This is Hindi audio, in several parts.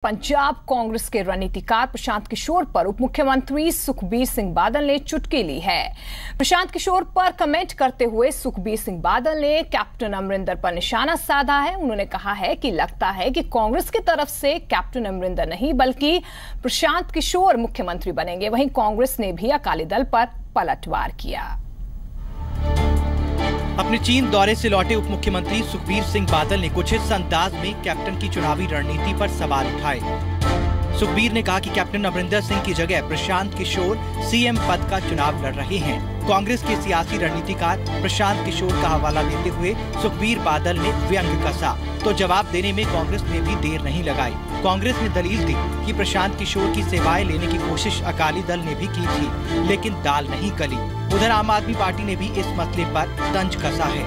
पंजाब कांग्रेस के रणनीतिकार प्रशांत किशोर पर उप मुख्यमंत्री सुखबीर सिंह बादल ने चुटकी ली है। प्रशांत किशोर पर कमेंट करते हुए सुखबीर सिंह बादल ने कैप्टन अमरिंदर पर निशाना साधा है। उन्होंने कहा है कि लगता है कि कांग्रेस की तरफ से कैप्टन अमरिंदर नहीं बल्कि प्रशांत किशोर मुख्यमंत्री बनेंगे। वहीं कांग्रेस ने भी अकाली दल पर पलटवार किया। अपने चीन दौरे से लौटे उप मुख्यमंत्री सुखबीर सिंह बादल ने कुछ इस अंदाज में कैप्टन की चुनावी रणनीति पर सवाल उठाए। सुखबीर ने कहा कि कैप्टन अमरिंदर सिंह की जगह प्रशांत किशोर सीएम पद का चुनाव लड़ रहे हैं। कांग्रेस के सियासी रणनीतिकार प्रशांत किशोर का हवाला देते हुए सुखबीर बादल ने व्यंग कसा, तो जवाब देने में कांग्रेस ने भी देर नहीं लगाई। कांग्रेस ने दलील दी कि प्रशांत किशोर की सेवाएं लेने की कोशिश अकाली दल ने भी की थी, लेकिन दाल नहीं गली। उधर आम आदमी पार्टी ने भी इस मसले पर तंज कसा है।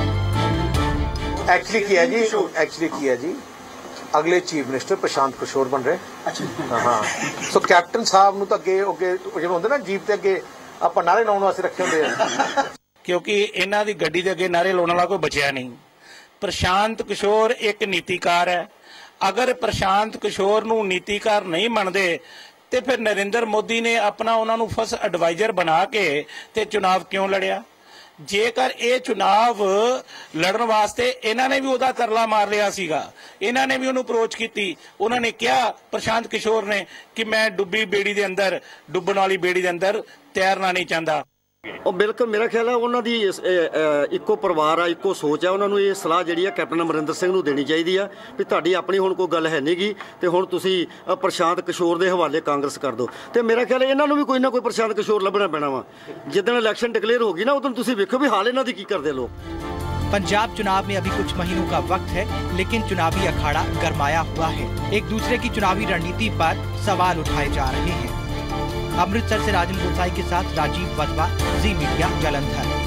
एक्चुअली किया जी अगले चीफ मिनिस्टर प्रशांत किशोर बन रहे। अच्छा हाँ सो कैप्टन साहब ਨੂੰ ਤਾਂ ਅੱਗੇ ਜਿਵੇਂ ਹੁੰਦੇ ਨਾ ਜੀਪ ਤੇ ਅੱਗੇ ਆਪਾਂ ਨਾਰੇ ਲਾਉਣ ਵਾਸਤੇ ਰੱਖੇ ਹੁੰਦੇ ਆ ਕਿਉਂਕਿ ਇਹਨਾਂ ਦੀ ਗੱਡੀ ਦੇ ਅੱਗੇ ਨਾਰੇ ਲਾਉਣ ਵਾਲਾ ਕੋਈ ਬਚਿਆ ਨਹੀਂ। ਪ੍ਰਸ਼ਾਂਤ ਕਿਸ਼ੋਰ ਇੱਕ ਨੀਤੀਕਾਰ ਹੈ। ਅਗਰ ਪ੍ਰਸ਼ਾਂਤ ਕਿਸ਼ੋਰ ਨੂੰ ਨੀਤੀਕਾਰ ਨਹੀਂ ਮੰਨਦੇ ਤੇ ਫਿਰ ਨਰਿੰਦਰ ਮੋਦੀ ਨੇ ਆਪਣਾ ਉਹਨਾਂ ਨੂੰ ਫਸਟ ਐਡਵਾਈਜ਼ਰ ਬਣਾ ਕੇ ਤੇ ਚੁਣਾਵ ਕਿਉਂ ਲੜਿਆ? जेकर ये चुनाव लड़न वास्ते इन्हों ने भी उहदा तरला मार लिया सीगा, इन्हों ने भी उन्होंने अप्रोच की। उन्होंने कहा प्रशांत किशोर ने कि मैं डुब्बी बेड़ी दे अंदर डुब्बन वाली बेड़ी दे अंदर तैरना नहीं चाहता। और बिल्कुल मेरा ख्याल है उन्होंने इको परिवार आ, इको सोच है। उन्होंने ये सलाह जी कैप्टन अमरिंदर सिंह नूं देनी चाहिए है भी तुहाडी अपनी हुण कोई गल है नहीं गी ते हुण तुसीं प्रशांत किशोर के हवाले कांग्रेस कर दो। तो मेरा ख्याल है इन्होंने भी कोई ना कोई प्रशांत किशोर लभना पैना वा। जिद्दण इलैक्शन डिकलेयर होगी ना उदण तुसीं वेखो भी हाल इन्हां दी की करदे लोग। पंजाब चुनाव में अभी कुछ महीनों का वक्त है, लेकिन चुनावी अखाड़ा गरमाया हुआ है। एक दूसरे की चुनावी रणनीति पर सवाल उठाए जा रहे हैं। अमृतसर से राजन गोसाई के साथ राजीव वधवा, जी मीडिया, जालंधर।